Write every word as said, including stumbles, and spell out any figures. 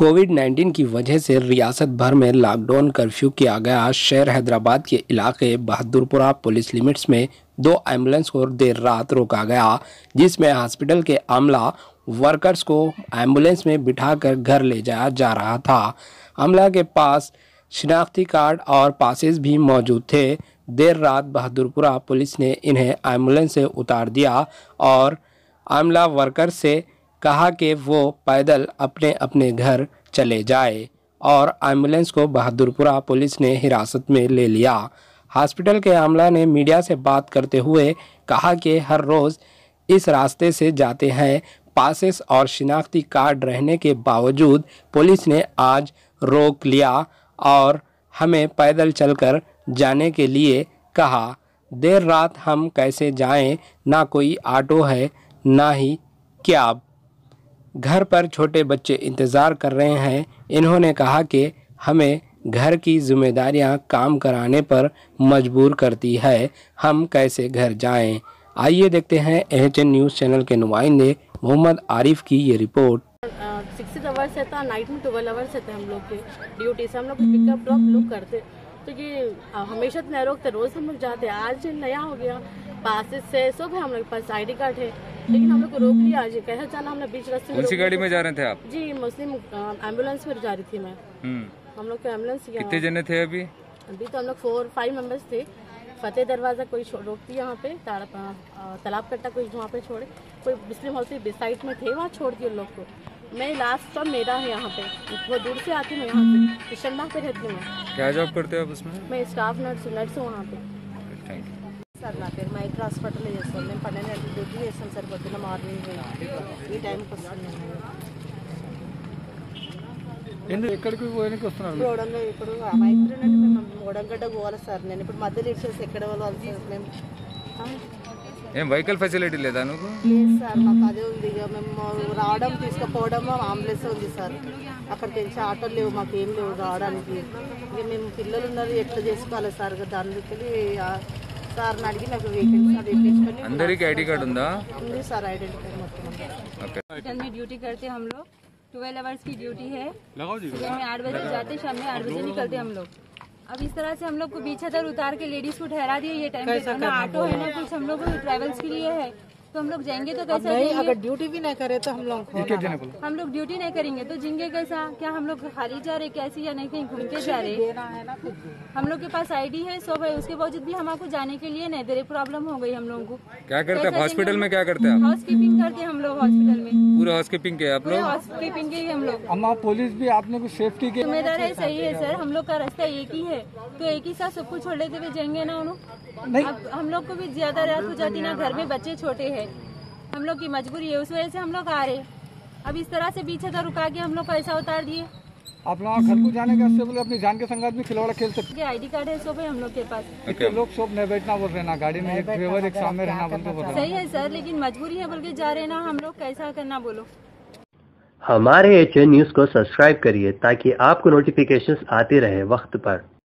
Covid nineteen की वजह से रियासत भर में लॉकडाउन कर्फ्यू किया गया। शहर हैदराबाद के इलाके बहादुरपुरा पुलिस लिमिट्स में दो एम्बुलेंस को देर रात रोका गया, जिसमें हॉस्पिटल के अमला वर्कर्स को एम्बुलेंस में बिठाकर घर ले जाया जा रहा था। अमला के पास शिनाख्ती कार्ड और पासेस भी मौजूद थे। देर रात बहादुरपुरा पुलिस ने इन्हें एम्बुलेंस से उतार दिया और अमला वर्कर्स से कहा कि वो पैदल अपने अपने घर चले जाए और एम्बुलेंस को बहादुरपुरा पुलिस ने हिरासत में ले लिया। हॉस्पिटल के अमला ने मीडिया से बात करते हुए कहा कि हर रोज़ इस रास्ते से जाते हैं। पासेस और शिनाख्ती कार्ड रहने के बावजूद पुलिस ने आज रोक लिया और हमें पैदल चलकर जाने के लिए कहा। देर रात हम कैसे जाएं? ना कोई ऑटो है ना ही कैब। घर पर छोटे बच्चे इंतज़ार कर रहे हैं। इन्होंने कहा कि हमें घर की जिम्मेदारियां काम कराने पर मजबूर करती है, हम कैसे घर जाएं? आइए देखते हैं एच एन न्यूज़ चैनल के नुमाइंदे मोहम्मद आरिफ की ये रिपोर्ट। सिक्स आवर्स रहता, नाइट में ट्वेल्व आवर्स रहते हम लोग के ड्यूटी से। हम लोग पिकअप ड्रॉप लोग करते, तो ये हमेशा तो नहीं रोकते, रोज़ हम लोग जाते। आज नया हो गया, पासेस से सब है हम लोग पास, आई डी कार्ड है, लेकिन हम लोग को रोक लिया। आज कैसे जाना, हमने बीच रास्ते। कौन सी गाड़ी में जा रहे थे आप? जी मुस्लिम एम्बुलेंस में जा रही थी मैं। हम लोग का एम्बुलेंस। कितने जने थे अभी? अभी तो हम लोग फोर फाइव मेंबर्स थे। फतेह दरवाजा कोई रोकती यहाँ पे, तालाब कट्टा कोई वहाँ पे छोड़े, कोई मुस्लिम हॉस्पिटल साइड में थे वहाँ छोड़ दिए लोग को। मैं लास्ट टर्म मेरा है यहाँ पे, बहुत दूर से आती हूँ यहाँ पे, किशनबाग पे रहती हूँ। क्या जॉब करते हो आप उसमें? मैं स्टाफ नर्स नर्स हूँ वहाँ पे। Thank you sir. నా పేరు మైక్ హాస్పిటల్ చేస్తాను. నేను పన్నెండు గంటల డ్యూటీ చేస్తాను సార్, పొద్దున్న మార్నింగ్ ఈ టైంకి వస్తున్నాను. ఎక్కడికి పోయడానికి వస్తున్నాను? గోడంగా ఇప్పుడు మైత్రి నుండి మేము గోడంగడ్డ పోవాలి సార్. నేను ఇప్పుడు మధ్యలో ఇచ్చేసి ఎక్కడ పోవాలి సార్? మేము ఏం వెహికల్ ఫెసిలిటీ లేదా నువ్వు? లేదు సార్, మాకు అదే ఉంది. ఇక మేము రావడం తీసుకుపోవడం అంబులెన్స్ ఉంది సార్. అక్కడ తెలిసి ఆటోలు లేవు, మాకు ఏం లేవు రావడానికి. ఇక మేము పిల్లలు ఉన్నారు, ఎట్లా చేసుకోవాలి సార్? దానికి సార్ అడిగి నాకు वेकेंसी అందరికి ఐడి కార్డ్ ఉందా? ఉంది సార్, ఐడెంటిటీ कार्ड మొత్తం। ओके हॉस्पिटल में ड्यूटी करते हम लोग, ट्वेल्व आवर्स की ड्यूटी है। सुबह में आठ बजे जाते, शाम में आठ बजे निकलते हम लोग। अब इस तरह से हम लोग को बीच हदर उतार के लेडीज को ठहरा दिए। ये टाइम पे ना ऑटो है ना कुछ, हम लोग ट्रेवल्स के लिए है, तो हम लोग जाएंगे तो कैसे जाएंगे? अगर ड्यूटी भी नहीं करे तो हम लोग हम लोग ड्यूटी नहीं करेंगे तो जिंगे कैसा? क्या हम लोग खाली जा रहे कैसे, या नहीं कहीं घूम के जा रहे? हम लोग के पास आईडी है, सब है, उसके बावजूद भी हमको जाने के लिए नहीं दे रहे। प्रॉब्लम हो गई हम लोगों को। क्या करते हैं हॉस्पिटल में? क्या करते हैं? हाउस कीपिंग करते हैं हम लोग हॉस्पिटल में। पूरा हाउस कीपिंग के आप लोग? हाउस कीपिंग के हम लोग। अम्मा पुलिस भी आपने कुछ सेफ्टी के जिम्मेदार है। सही है सर, हम लोग का रास्ता एक ही है, तो एक ही साथ सब कुछ छोड़ लेते हुए जाएंगे ना उन्होंने। अब हम लोग को भी ज्यादा रात हो जाती ना, घर में बच्चे छोटे हैं, हम लोग की मजबूरी है, उस वजह से हम लोग आ रहे। अब इस तरह से बीच हदर रुका के हम लोग को ऐसा उतार दिए। आप लोग घर को जाने का बोले अपनी जान के संगात भी खिलवाड़ा खेल सकते। आईडी कार्ड है, सब है हम लोग के पास। okay. लोग सब नहीं बैठना बोल रहे ना, गाड़ी में एक ड्राइवर एक सामने रहना बोल के बोल रहे। सही है सर, लेकिन मजबूरी है बोल के जा रहे ना हम लोग, कैसा करना बोलो। हमारे एच एन न्यूज़ को सब्सक्राइब करिए ताकि आपको नोटिफिकेशंस आते रहे वक्त पर।